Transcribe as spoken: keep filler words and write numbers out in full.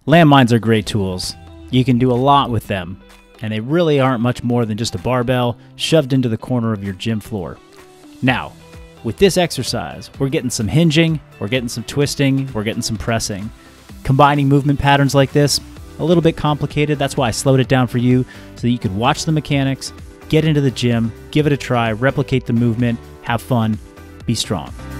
Landmines are great tools. You can do a lot with them, and they really aren't much more than just a barbell shoved into the corner of your gym floor. Now, with this exercise, we're getting some hinging, we're getting some twisting, we're getting some pressing. Combining movement patterns like this, a little bit complicated. That's why I slowed it down for you so that you could watch the mechanics, get into the gym, give it a try, replicate the movement, have fun, be strong.